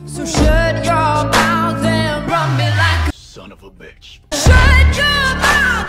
So shut your mouth and run me like a son of a bitch. shut your mouth